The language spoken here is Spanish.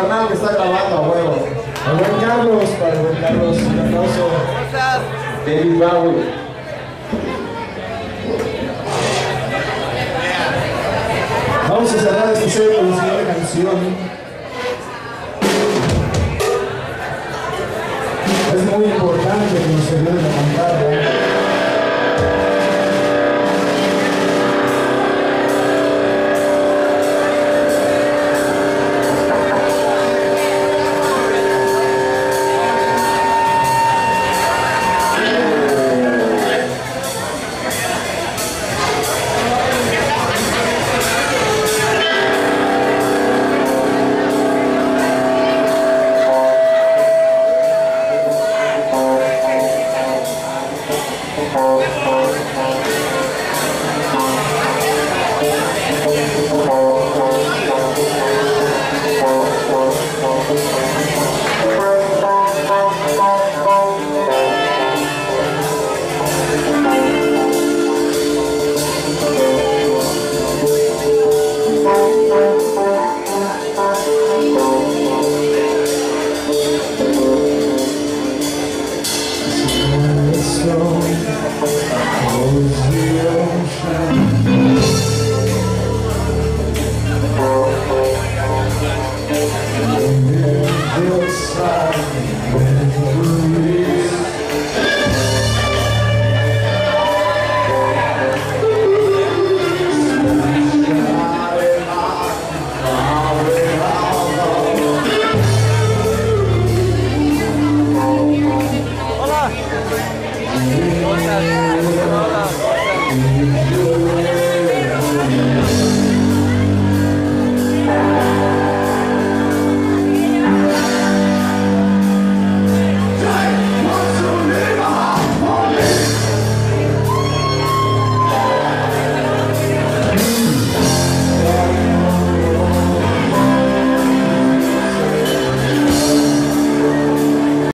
carnal que está grabando a huevo. El buen Carlos, para el buen Carlos, un aplauso. David Bowie. Vamos a cerrar este set con la siguiente canción.